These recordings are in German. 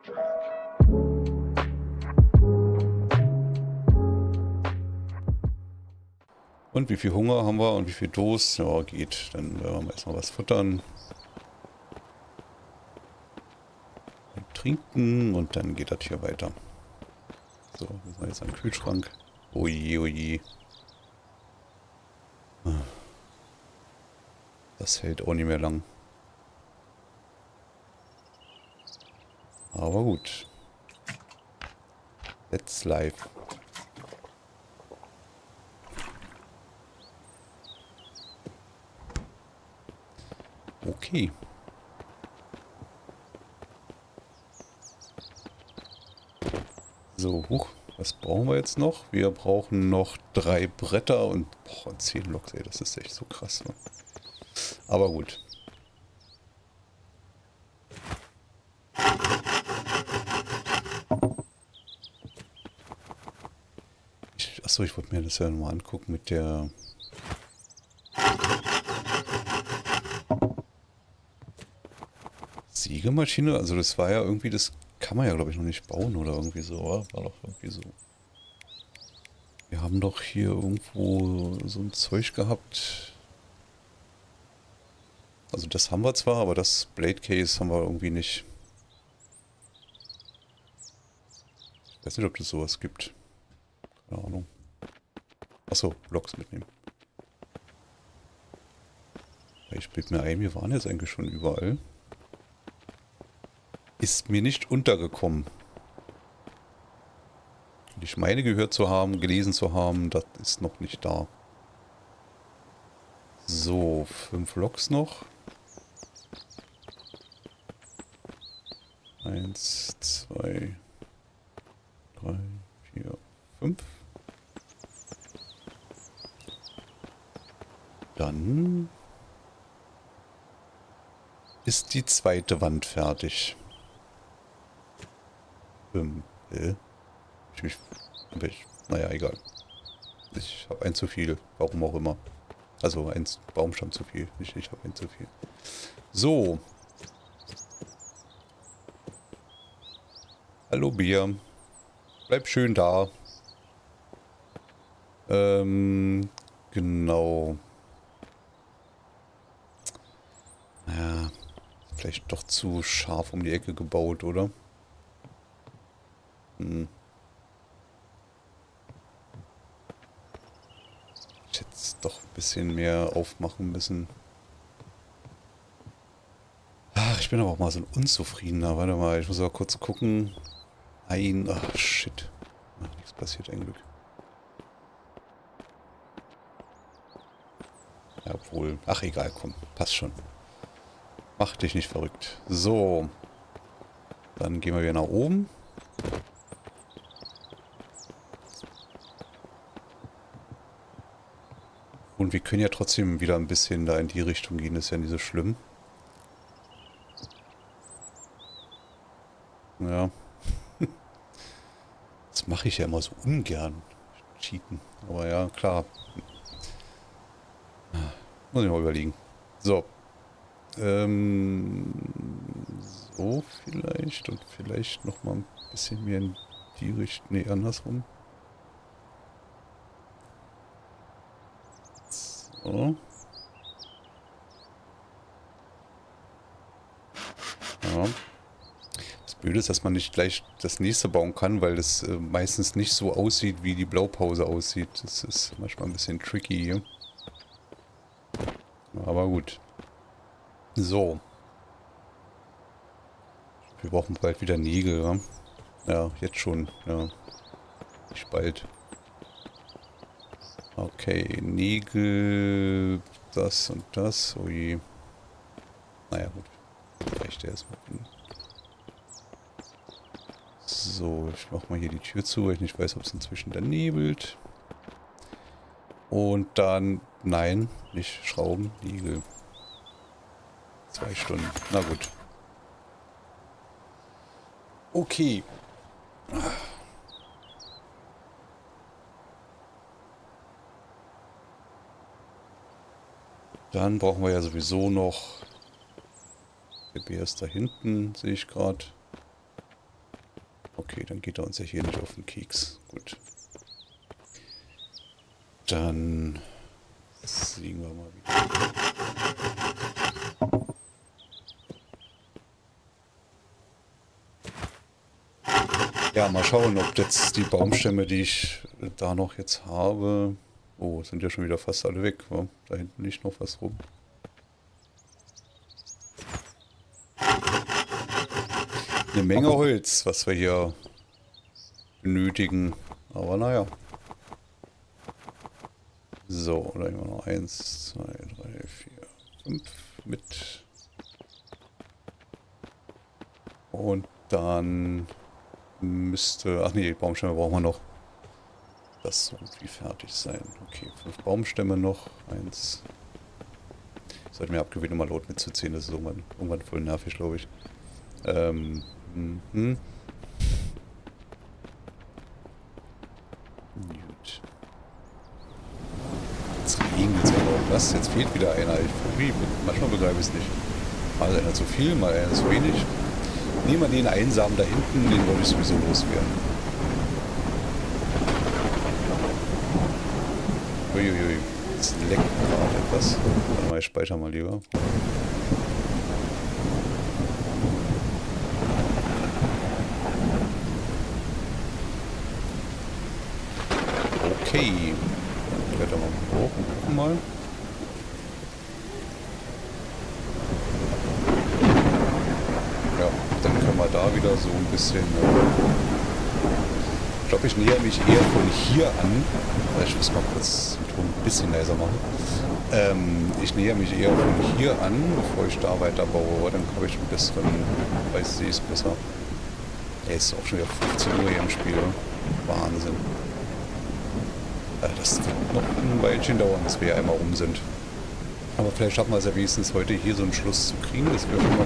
Und wie viel Hunger haben wir und wie viel Durst? Ja, geht. Dann werden wir erstmal was futtern. Und trinken und dann geht das hier weiter. So, wir sind jetzt am Kühlschrank. Oje, oje. Das hält auch nicht mehr lang. Aber gut. Let's live. Okay. So, was brauchen wir jetzt noch? Wir brauchen noch 3 Bretter und 10 Loks, ey, das ist echt so krass. Ne? Aber gut. Achso, ich wollte mir das ja nochmal angucken mit der... Sägemaschine. Also das war ja irgendwie, das kann man ja glaube ich noch nicht bauen oder irgendwie so, oder? War doch irgendwie so. Wir haben doch hier irgendwo so ein Zeug gehabt. Also das haben wir zwar, aber das Blade Case haben wir irgendwie nicht. Ich weiß nicht, ob das sowas gibt. Keine Ahnung. Achso, Loks mitnehmen. Ich bilde mir ein, wir waren jetzt eigentlich schon überall. Ist mir nicht untergekommen. Ich meine gehört zu haben, gelesen zu haben, das ist noch nicht da. So, 5 Loks noch. 1, 2, 3, 4, 5. Dann ist die zweite Wand fertig. Naja, egal. Ich habe ein zu viel, warum auch immer. Also ein Baumstamm zu viel. Ich habe ein zu viel. So. Hallo Bier. Bleib schön da. Genau. Ja, vielleicht doch zu scharf um die Ecke gebaut, oder? Ich hätte es doch ein bisschen mehr aufmachen müssen. Ach, ich bin aber auch mal so ein Unzufriedener. Warte mal, ich muss aber kurz gucken. Ach, shit. Ach, nichts passiert, ein Glück. Ja, obwohl. Ach, egal, komm. Passt schon. Mach dich nicht verrückt. So. Dann gehen wir wieder nach oben. Und wir können ja trotzdem wieder ein bisschen da in die Richtung gehen. Das ist ja nicht so schlimm. Ja. Das mache ich ja immer so ungern. Cheaten. Aber ja, klar. Muss ich mal überlegen. So. So vielleicht. Und vielleicht noch mal ein bisschen mehr in die Richtung. Nee, andersrum. So. Ja. Das Blöde ist, dass man nicht gleich das nächste bauen kann, weil das meistens nicht so aussieht, wie die Blaupause aussieht. Das ist manchmal ein bisschen tricky hier. Aber gut. So. Wir brauchen bald wieder Nägel, ja? Ja, jetzt schon. Ja. Nicht bald. Okay, Nägel, das und das. Oh je. Naja, gut. Reicht erstmal. So, ich mach mal hier die Tür zu, weil ich nicht weiß, ob es inzwischen dann nebelt. Und dann, nein, nicht Schrauben, Nägel. 2 Stunden. Na gut. Okay. Dann brauchen wir ja sowieso noch... Der Bär ist da hinten, sehe ich gerade. Okay, dann geht er uns ja hier nicht auf den Keks. Gut. Dann siegen wir mal wieder. Ja, mal schauen, ob jetzt die Baumstämme, die ich da noch jetzt habe... Oh, sind ja schon wieder fast alle weg. Wa? Da hinten liegt noch was rum. Eine Menge Holz, was wir hier benötigen. Aber naja. So, da haben wir noch 1, 2, 3, 4, 5 mit. Und dann müsste... Ach nee, die Baumstämme brauchen wir noch. Das so gut wie fertig sein. Okay, 5 Baumstämme noch. 1. Ich sollte mir abgewöhnen, mal laut mitzuziehen. Das ist irgendwann voll nervig, glaube ich. Gut. Jetzt regnet es ja noch. Was? Jetzt fehlt wieder einer. Manchmal begreife ich es nicht. Mal einer zu viel, mal einer zu wenig. Nehmen wir den Einsamen da hinten, den wollte ich sowieso loswerden. Uiuiui, jetzt leckt gerade etwas. Warte mal, ich speichere mal lieber. Okay. Klettern wir mal hoch und gucken mal. Ja, dann können wir da wieder so ein bisschen... Ich glaube, ich näher mich eher von hier an. Ich muss mal kurz den Ton ein bisschen leiser machen. Ich näher mich eher von hier an, bevor ich da weiter baue. Dann habe ich ein besseren... Weiß ich es besser. Er ist auch schon wieder 15 Uhr hier im Spiel. Wahnsinn. Das wird noch ein Weilchen dauern, bis wir hier einmal rum sind. Aber vielleicht schaffen wir es ja wenigstens heute hier so einen Schluss zu kriegen. Das wäre schon mal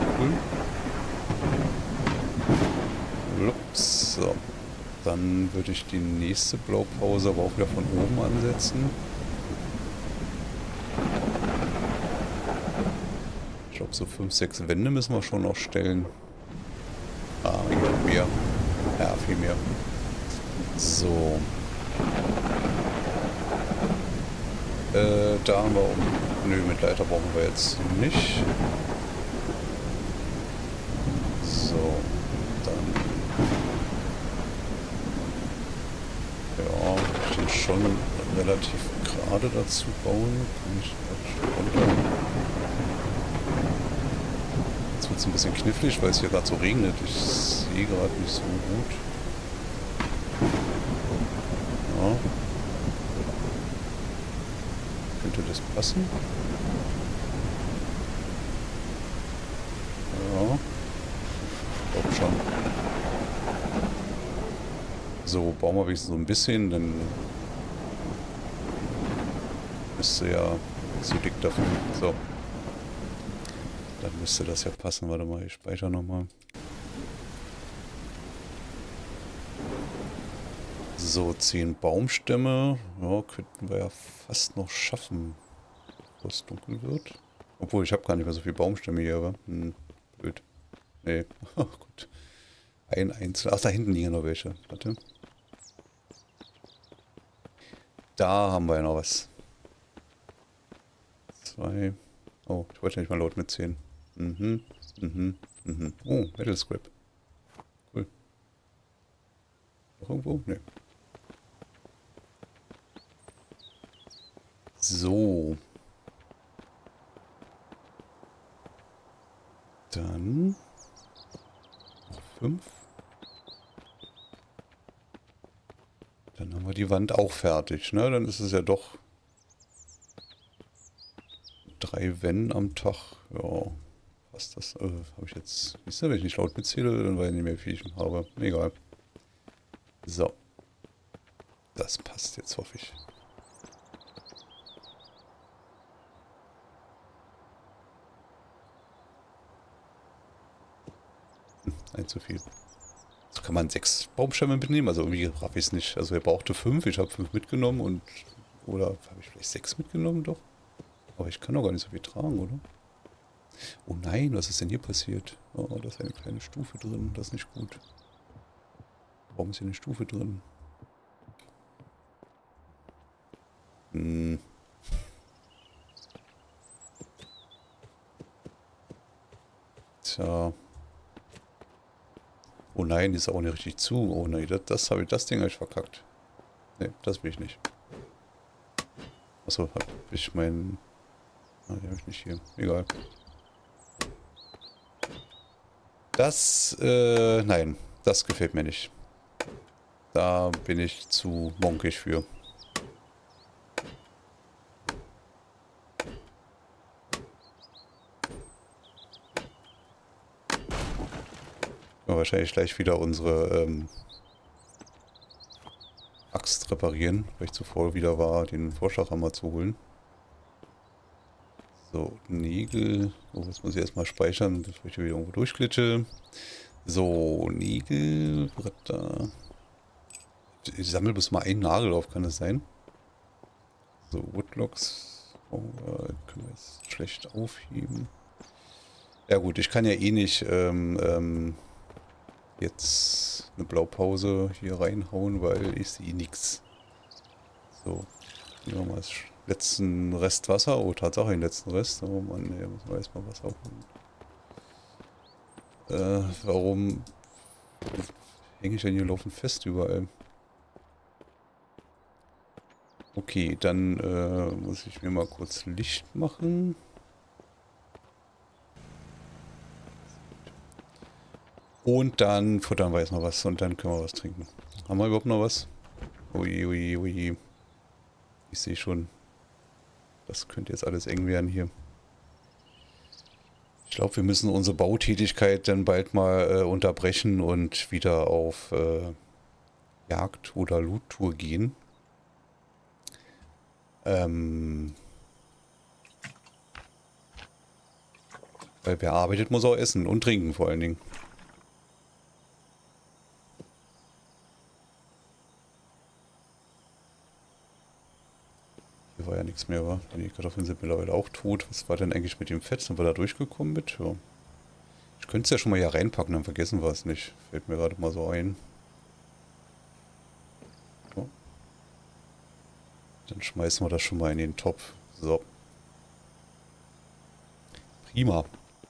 cool. Ups, so. Dann würde ich die nächste Blaupause aber auch wieder von oben ansetzen. Ich glaube, so 5, 6 Wände müssen wir schon noch stellen. Ah, mehr. Ja, viel mehr. So. Da haben wir... Nö, mit Leiter brauchen wir jetzt nicht. So, dann... Ja, ich den schon relativ gerade dazu bauen. Kann ich runter. Jetzt wird es ein bisschen knifflig, weil es hier gerade so regnet. Ich sehe gerade nicht so gut. Ja. Könnte das passen? Ja. Ich glaube schon. So, bauen wir wenigstens so ein bisschen, dann müsste ja nicht so dick dafür. So. Dann müsste das ja passen. Warte mal, ich speichere nochmal. So, 10 Baumstämme. Ja, könnten wir ja fast noch schaffen, bevor es dunkel wird. Obwohl, ich habe gar nicht mehr so viele Baumstämme hier, aber blöd. Nee, gut. Ein einzelner. Ach, da hinten liegen noch welche. Warte. Da haben wir ja noch was. 2. Oh, ich wollte nicht mal laut mitzählen. Oh, Metal Scrap. Cool. Noch irgendwo? Nee. So. Dann noch 5. Dann haben wir die Wand auch fertig, ne? Dann ist es ja doch 3 Wände am Tag. Ja, was das habe ich jetzt. Wisst ihr, wenn ich nicht laut mitzähle, dann weiß ich nicht mehr, wie viel ich habe. Egal. So. Das passt jetzt, hoffe ich. Ein zu viel. So kann man 6 Baumstämme mitnehmen, also irgendwie raff ich es nicht. Also er brauchte 5, ich habe 5 mitgenommen und... Oder habe ich vielleicht 6 mitgenommen, doch? Aber ich kann doch gar nicht so viel tragen, oder? Oh nein, was ist denn hier passiert? Oh, da ist eine kleine Stufe drin, das ist nicht gut. Warum ist hier eine Stufe drin? Hm. Tja. Oh nein, die ist auch nicht richtig zu. Oh nein, das Ding habe ich verkackt. Ne, das will ich nicht. Achso, habe ich meinen... Ah, den habe ich nicht hier. Egal. Nein, das gefällt mir nicht. Da bin ich zu monkig für. Wir wahrscheinlich gleich wieder unsere Axt reparieren, weil ich zuvor wieder war, den Vorschlaghammer zu holen. So, Nägel. Oh, das muss ich erstmal speichern, bevor ich hier wieder irgendwo durchglitsche. So, Nägel, Bretter. Ich sammle bis mal einen Nagel auf, kann das sein? So, Woodlocks. Oh, können wir jetzt schlecht aufheben. Ja gut, ich kann ja eh nicht jetzt eine Blaupause hier reinhauen, weil ich sehe nichts. So, nehmen wir mal das letzten Rest Wasser. Oh, Tatsache, den letzten Rest. Oh Mann, ne, muss man erstmal Wasser holen. Warum hänge ich denn hier laufend fest überall? Okay, dann muss ich mir mal kurz Licht machen. Und dann futtern wir jetzt noch was und dann können wir was trinken. Haben wir überhaupt noch was? Ui, ui, ui. Ich sehe schon, das könnte jetzt alles eng werden hier. Ich glaube, wir müssen unsere Bautätigkeit dann bald mal unterbrechen und wieder auf Jagd- oder Loot-Tour gehen. Weil wer arbeitet, muss auch essen und trinken vor allen Dingen. Hier war ja nichts mehr, wa? Die Kartoffeln sind mittlerweile auch tot. Was war denn eigentlich mit dem Fett? Sind wir da durchgekommen mit? Ja. Ich könnte es ja schon mal hier reinpacken, dann vergessen wir es nicht. Fällt mir gerade mal so ein. So. Dann schmeißen wir das schon mal in den Topf. So. Prima.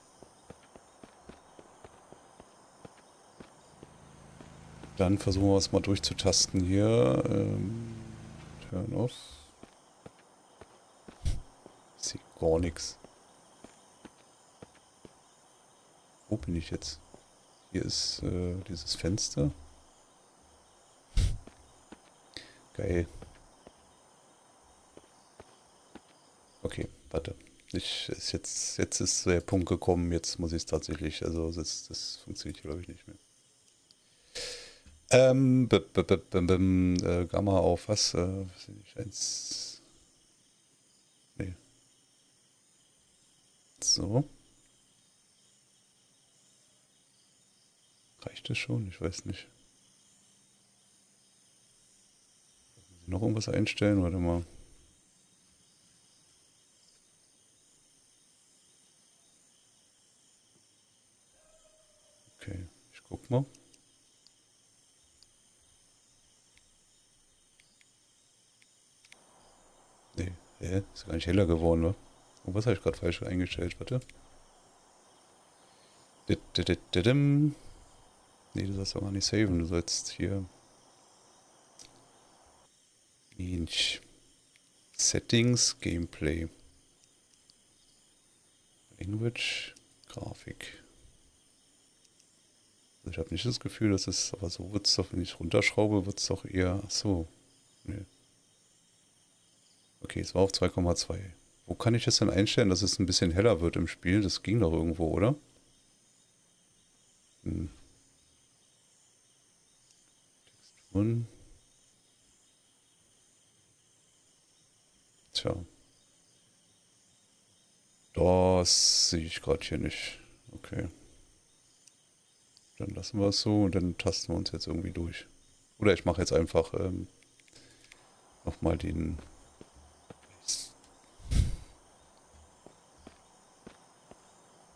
Dann versuchen wir es mal durchzutasten hier. Turn off. Ich sehe gar nichts. Wo bin ich jetzt? Hier ist dieses Fenster. Geil. Okay, warte. Jetzt ist der Punkt gekommen, jetzt muss ich es tatsächlich, also das funktioniert hier glaube ich nicht mehr. Gamma auf was? Was nicht, eins. Nee. So. Reicht das schon? Ich weiß nicht. Muss ich noch irgendwas einstellen? Warte mal. Okay, ich guck mal. Nee, ist gar nicht heller geworden, wa? Oh, was habe ich gerade falsch eingestellt? Warte. Nee, du sollst auch gar nicht saven. Du sollst hier... Inch. Settings, Gameplay. Language, Grafik. Also ich habe nicht das Gefühl, dass es... Aber so wird es doch, wenn ich runterschraube, wird es doch eher... Achso. Nee. Okay, es war auf 2,2. Wo kann ich das denn einstellen, dass es ein bisschen heller wird im Spiel? Das ging doch irgendwo, oder? Hm. Texturen. Tja. Das sehe ich gerade hier nicht. Okay. Dann lassen wir es so und dann tasten wir uns jetzt irgendwie durch. Oder ich mache jetzt einfach nochmal den...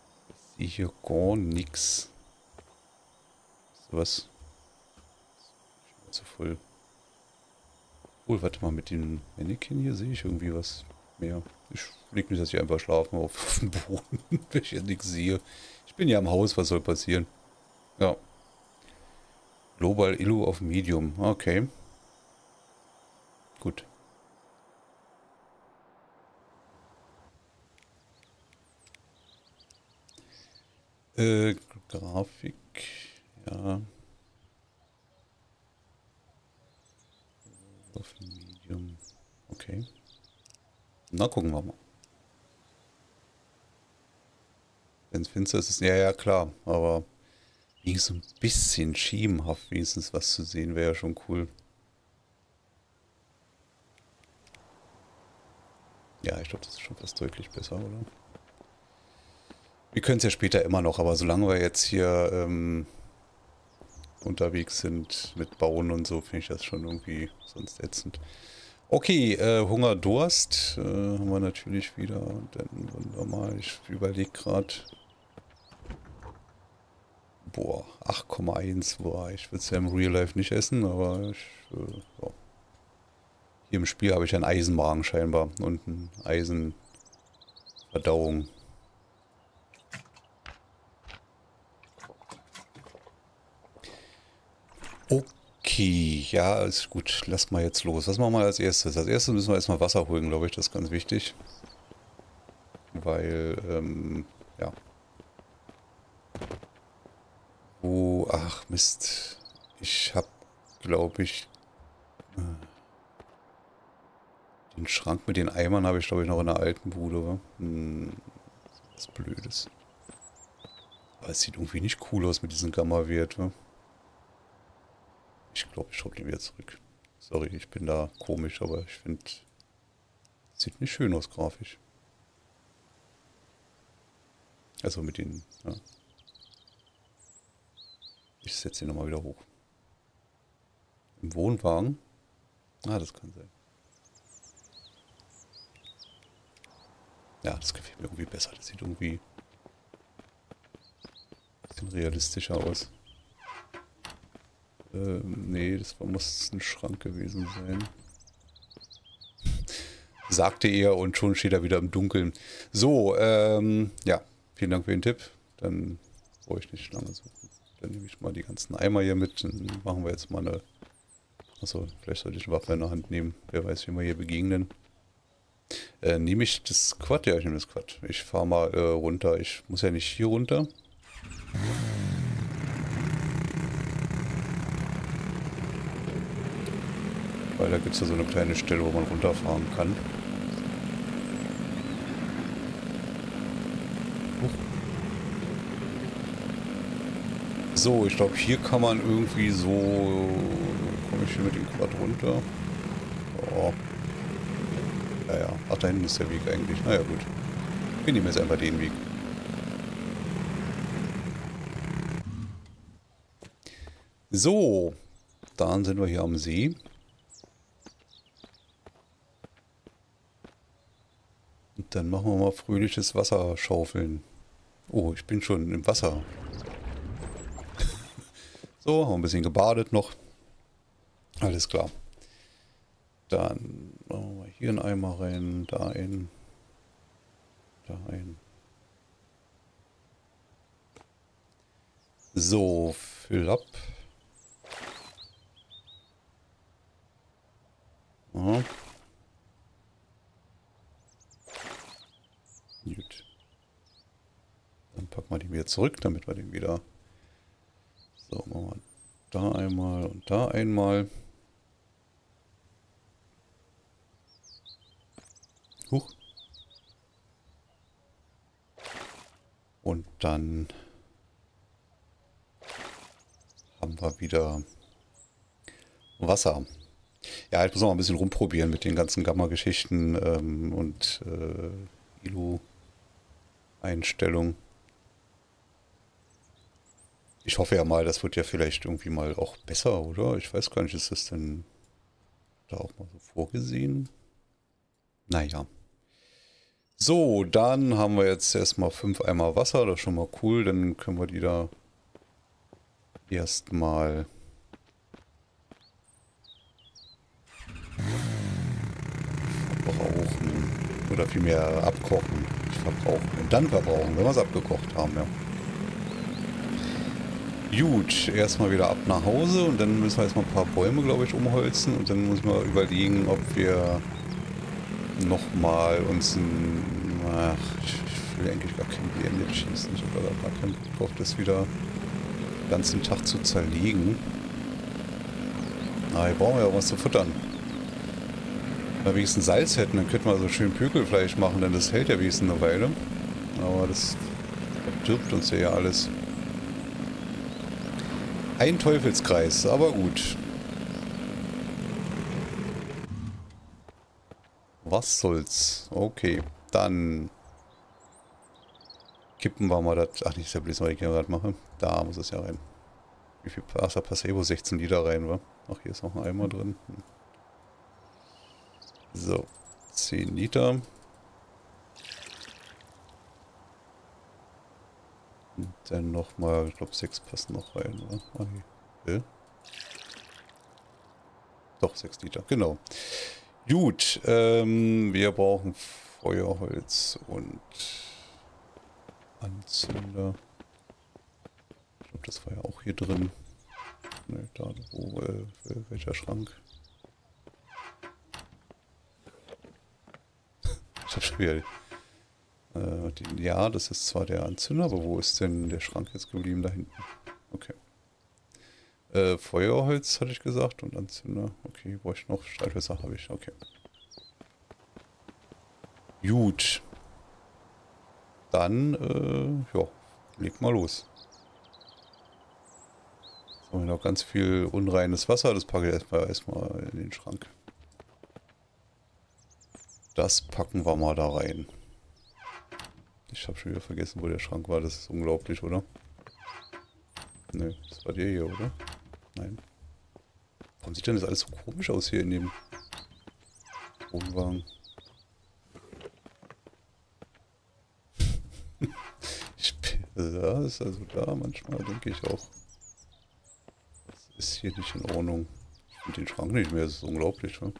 Ich sehe hier gar nichts. Was? zu voll. Oh, warte mal, mit dem Mannequin hier sehe ich irgendwie was mehr. Ich leg mich jetzt hier einfach schlafen auf dem Boden, wenn ich jetzt nichts sehe. Ich bin ja im Haus, was soll passieren? Ja. Global Illu auf Medium. Okay. Gut. Grafik. Ja. Auf Medium. Okay. Na, gucken wir mal. Wenn es finster ist, ja, ja, klar. Aber wenigstens ein bisschen schemenhaft, wenigstens was zu sehen, wäre ja schon cool. Ja, ich glaube, das ist schon fast deutlich besser, oder? Wir können es ja später immer noch, aber solange wir jetzt hier unterwegs sind mit Bauen und so, finde ich das schon irgendwie sonst ätzend. Okay, Hunger, Durst haben wir natürlich wieder. Und dann wunderbar, ich überlege gerade. Boah, 8,1. Boah, ich würde es ja im Real Life nicht essen, aber ja. Hier im Spiel habe ich einen Eisenmagen scheinbar und eine Eisenverdauung. Okay, ja, ist gut. Lass mal jetzt los. Was machen wir als erstes? Als erstes müssen wir erstmal Wasser holen, glaube ich. Das ist ganz wichtig. Weil, ja. Wo, ach Mist. Ich habe, glaube ich, den Schrank mit den Eimern habe ich, glaube ich, noch in der alten Bude. Wa? Was Blödes. Aber es sieht irgendwie nicht cool aus mit diesem Gamma-Wert. Ich glaube, ich schraube den wieder zurück. Sorry, ich bin da komisch, aber ich finde, sieht nicht schön aus grafisch. Also mit den, ja. Ich setze ihn nochmal wieder hoch. Im Wohnwagen? Ah, das kann sein. Ja, das gefällt mir irgendwie besser. Das sieht irgendwie ein bisschen realistischer aus. Nee, das muss ein Schrank gewesen sein. Sagte er und schon steht er wieder im Dunkeln. So, ja, vielen Dank für den Tipp. Dann brauche ich nicht lange suchen. Dann nehme ich mal die ganzen Eimer hier mit. Dann machen wir jetzt mal eine... Achso, vielleicht sollte ich eine Waffe in der Hand nehmen. Wer weiß, wie wir hier begegnen. Nehme ich das Quad? Ja, ich nehme das Quad. Ich fahre mal runter. Ich muss ja nicht hier runter. Weil da gibt es ja so eine kleine Stelle, wo man runterfahren kann. So, ich glaube, hier kann man irgendwie so... Komme ich hier mit dem Quad runter? Oh. Ja, ja. Ach, da hinten ist der Weg eigentlich. Naja, gut. Wir nehmen jetzt einfach den Weg. So. Dann sind wir hier am See. Und dann machen wir mal fröhliches Wasser schaufeln. Oh, ich bin schon im Wasser. So, haben wir ein bisschen gebadet noch. Alles klar. Dann machen wir hier einen Eimer rein, da ein, da ein. So, fill up. Ja. Gut. Dann packen wir den wieder zurück, damit wir den wieder... So, machen wir da einmal und da einmal. Huch. Und dann haben wir wieder Wasser. Ja, ich muss noch mal ein bisschen rumprobieren mit den ganzen Gamma-Geschichten und ILU-Einstellungen. Ich hoffe ja mal, das wird ja vielleicht irgendwie mal auch besser, oder? Ich weiß gar nicht, ist das denn da auch mal so vorgesehen? Naja. So, dann haben wir jetzt erstmal 5 Eimer Wasser, das ist schon mal cool. Dann können wir die da erstmal verbrauchen. Oder vielmehr abkochen. Nicht verbrauchen. Und dann verbrauchen, wenn wir es abgekocht haben, ja. Gut, erstmal wieder ab nach Hause und dann müssen wir erstmal ein paar Bäume, glaube ich, umholzen. Und dann müssen wir überlegen, ob wir nochmal uns ein... Ach, ich will eigentlich gar kein BM jetzt schießen. Ich habe aber gar keinen Bock drauf, das wieder den ganzen Tag zu zerlegen. Na, hier brauchen wir ja was zu futtern. Wenn wir wenigstens Salz hätten, dann könnten wir so schön Pökelfleisch machen, denn das hält ja wenigstens eine Weile. Aber das verdirbt uns ja alles. Ein Teufelskreis, aber gut. Was soll's? Okay, dann kippen wir mal das. Ach, nicht, das ist ja bloß, was ich gerade mache. Da muss es ja rein. Wie viel? Ach, da passt eben 16 Liter rein, wa? Ach, hier ist noch ein Eimer drin. So, 10 Liter. Und dann nochmal, ich glaube 6 passen noch rein, oder? Ah, nee. Doch, 6 Liter, genau. Gut, wir brauchen Feuerholz und Anzünder. Ich glaube, das war ja auch hier drin. Ne, da, wo, welcher Schrank? Ich habe schon wieder... ja, das ist zwar der Anzünder, aber wo ist denn der Schrank jetzt geblieben? Da hinten. Okay. Feuerholz hatte ich gesagt und Anzünder. Okay, brauche ich noch. Streichhölzer habe ich. Okay. Gut. Dann, ja, leg mal los. So, noch ganz viel unreines Wasser. Das packe ich erstmal in den Schrank. Das packen wir mal da rein. Ich habe schon wieder vergessen, wo der Schrank war. Das ist unglaublich, oder? Ne, das war der hier, oder? Nein. Warum sieht denn das alles so komisch aus hier in dem Wohnwagen? Ja, ist also da. Manchmal denke ich auch, das ist hier nicht in Ordnung. Ich finde den Schrank nicht mehr. Das ist unglaublich, ne?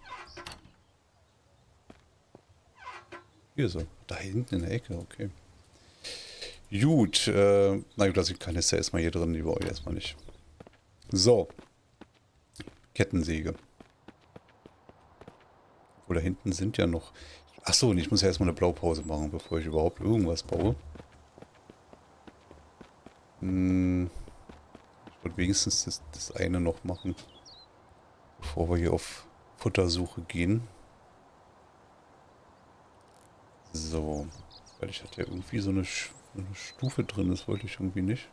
Hier so. Da hinten in der Ecke, okay. Gut, na gut, also die Kanister erstmal hier drin, die brauche ich erstmal nicht. So. Kettensäge. Wo da hinten sind ja noch... Achso, und ich muss ja erstmal eine Blaupause machen, bevor ich überhaupt irgendwas baue. Ich wollte wenigstens das eine noch machen, bevor wir hier auf Futtersuche gehen. So. Weil ich hatte ja irgendwie so eine Stufe drin, das wollte ich irgendwie nicht.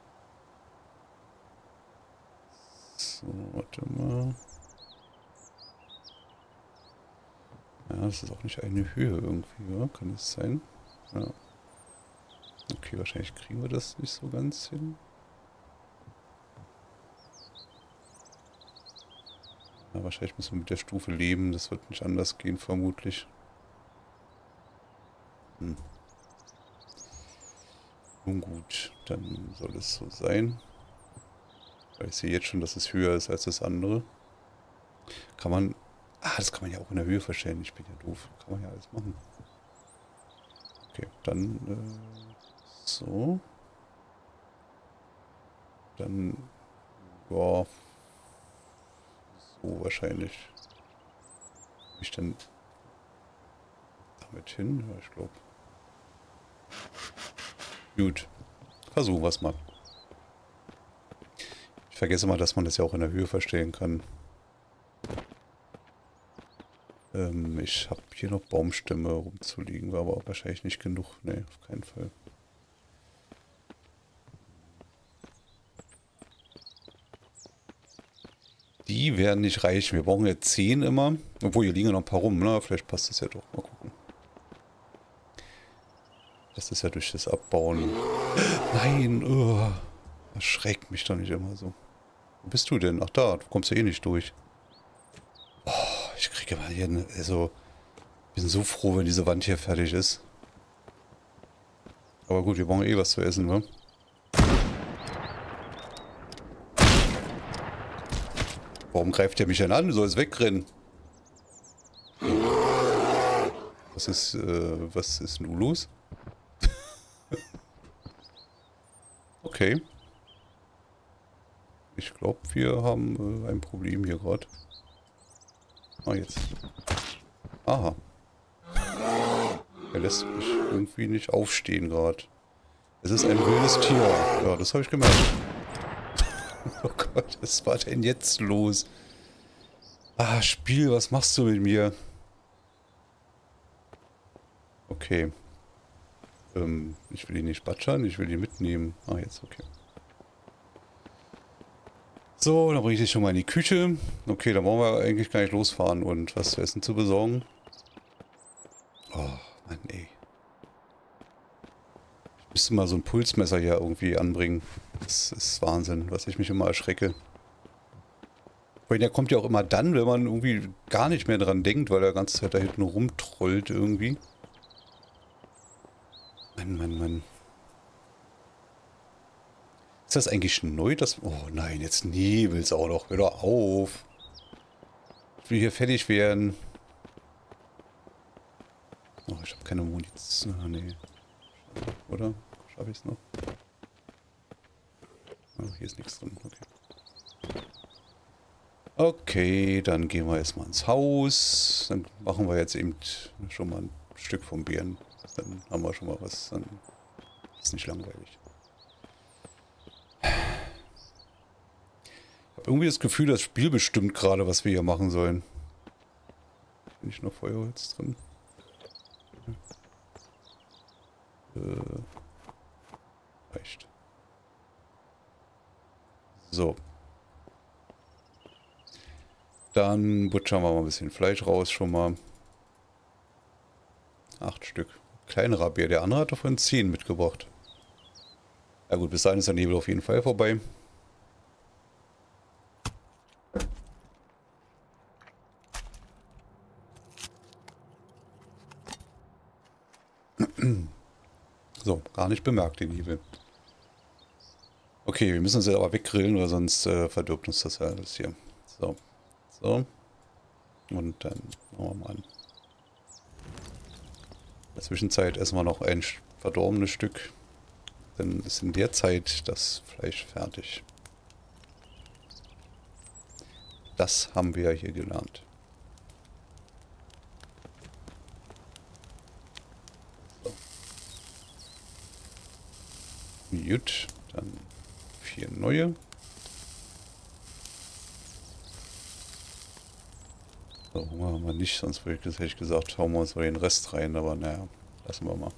So, warte mal. Ja, das ist auch nicht eine Höhe irgendwie, oder? Kann es sein? Ja. Okay, wahrscheinlich kriegen wir das nicht so ganz hin. Ja, wahrscheinlich müssen wir mit der Stufe leben, das wird nicht anders gehen, vermutlich. Nun gut, dann soll es so sein. Weil ich sehe jetzt schon, dass es höher ist als das andere. Kann man... Ah, das kann man ja auch in der Höhe verstellen. Ich bin ja doof. Kann man ja alles machen. Okay, dann... so. Dann... Ja... So wahrscheinlich. Wie ich dann... damit hin? Ja, ich glaube... Gut. Versuchen wir es mal. Ich vergesse mal, dass man das ja auch in der Höhe verstellen kann. Ich habe hier noch Baumstämme rumzuliegen, war aber wahrscheinlich nicht genug. Ne, auf keinen Fall. Die werden nicht reichen. Wir brauchen ja 10 immer. Obwohl, hier liegen ja noch ein paar rum. Na, vielleicht passt das ja doch. Mal gucken. Das ist ja durch das Abbauen. Nein, erschreckt mich doch nicht immer so. Wo bist du denn? Ach da, du kommst ja eh nicht durch. Oh, ich kriege mal hier, also, bin so froh, wenn diese Wand hier fertig ist. Aber gut, wir brauchen eh was zu essen, ne? Warum greift der mich denn an? Du sollst wegrennen. Was ist nun los? Okay. Ich glaube, wir haben ein Problem hier gerade. Ah, jetzt. Aha. Er lässt mich irgendwie nicht aufstehen gerade. Es ist ein wildes Tier. Ja, das habe ich gemerkt. Oh Gott, was war denn jetzt los? Ah, Spiel, was machst du mit mir? Okay. Ich will ihn nicht batschern, ich will ihn mitnehmen. Ah, jetzt, okay. So, dann bringe ich dich schon mal in die Küche. Okay, dann brauchen wir eigentlich gar nicht losfahren und was zu essen zu besorgen. Oh, Mann, ey. Ich müsste mal so ein Pulsmesser hier irgendwie anbringen. Das ist Wahnsinn, was ich mich immer erschrecke. Weil der kommt ja auch immer dann, wenn man irgendwie gar nicht mehr dran denkt, weil er die ganze Zeit da hinten rumtrollt irgendwie. Mann, Mann, Mann. Ist das eigentlich neu? Oh nein, jetzt nebelt's auch noch. Hör doch auf. Ich will hier fertig werden. Oh, ich habe keine Munition. Ah, nee. Oder? Schaffe ich es noch? Oh, hier ist nichts drin. Okay. Okay, dann gehen wir erstmal ins Haus. Dann machen wir jetzt eben schon mal ein Stück vom Bären. Dann haben wir schon mal was. Dann ist nicht langweilig. Ich habe irgendwie das Gefühl, das Spiel bestimmt gerade, was wir hier machen sollen. Bin ich noch Feuerholz drin? Reicht. So. Dann butschern wir mal ein bisschen Fleisch raus schon mal. 8 Stück. Kleinerer Bär. Der andere hat davon 10 mitgebracht. Ja gut, bis dahin ist der Nebel auf jeden Fall vorbei. So, gar nicht bemerkt, den Nebel. Okay, wir müssen uns jetzt aber weggrillen, oder sonst verdirbt uns das ja alles hier. So. So. Und dann machen wir mal an. In der Zwischenzeit essen wir noch ein verdorbenes Stück. Dann ist in der Zeit das Fleisch fertig. Das haben wir ja hier gelernt. So. Gut, dann 4 neue. So, machen wir nicht, sonst hätte ich gesagt, hauen wir uns mal den Rest rein, aber naja, lassen wir mal.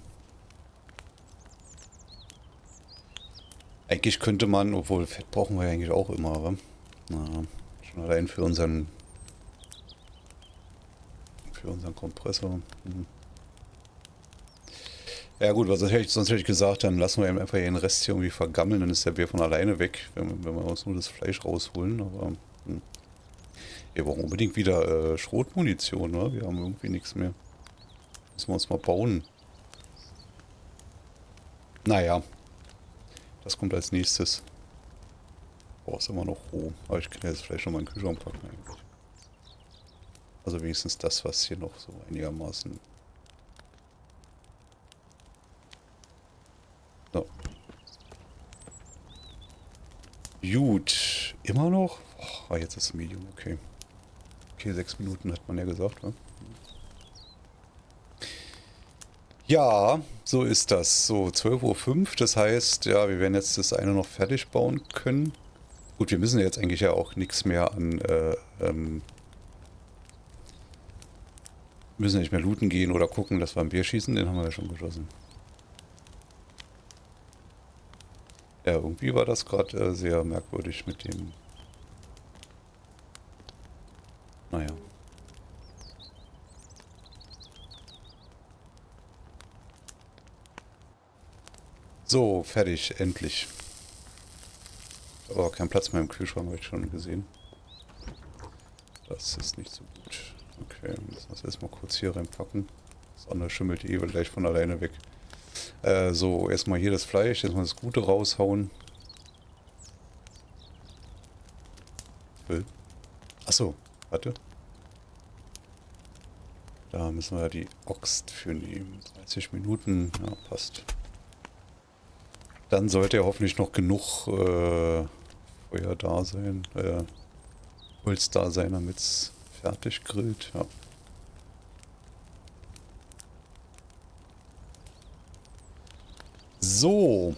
Eigentlich könnte man, obwohl Fett brauchen wir ja eigentlich auch immer, aber na, schon allein für unseren Kompressor. Ja gut, sonst hätte ich gesagt, dann lassen wir eben einfach den Rest hier irgendwie vergammeln, dann ist der Bär von alleine weg, wenn wir uns nur das Fleisch rausholen, aber wir brauchen unbedingt wieder Schrotmunition, ne? Wir haben irgendwie nichts mehr. Müssen wir uns mal bauen. Naja, das kommt als nächstes. Boah, ist immer noch roh, aber ich kann jetzt vielleicht schon mal in den Kühlschrank packen eigentlich. Also wenigstens das, was hier noch so einigermaßen... So. Gut. Immer noch? Oh, jetzt ist es Medium, okay. Okay, 6 Minuten hat man ja gesagt, ne? Ja, so ist das. So, 12:05 Uhr, das heißt, ja, wir werden jetzt das eine noch fertig bauen können. Gut, wir müssen jetzt eigentlich ja auch nichts mehr an, müssen nicht mehr looten gehen oder gucken, dass wir ein Bier schießen, den haben wir ja schon geschossen. Ja, irgendwie war das gerade sehr merkwürdig mit dem... Naja. So, fertig, endlich. Aber kein Platz mehr im Kühlschrank, habe ich schon gesehen. Das ist nicht so gut. Okay, müssen wir das erstmal kurz hier reinpacken. Das andere schimmelt eh gleich von alleine weg. So, erstmal hier das Fleisch, erstmal das Gute raushauen. Achso, warte. Da müssen wir die Axt für nehmen. 30 Minuten, ja, passt. Dann sollte ja hoffentlich noch genug Feuer da sein, Holz da sein, damit es fertig grillt. Ja. So.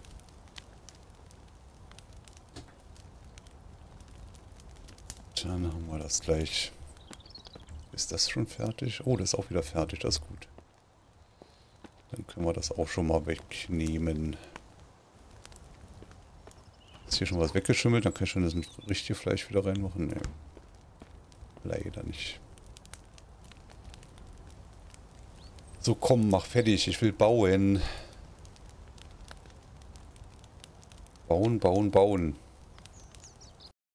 Dann haben wir das gleich. Ist das schon fertig? Oh, das ist auch wieder fertig, das ist gut. Dann können wir das auch schon mal wegnehmen. Ist hier schon was weggeschimmelt? Dann kann ich schon das richtige Fleisch wieder reinmachen. Nee. Leider nicht. So, komm, mach fertig. Ich will bauen. Bauen, bauen, bauen.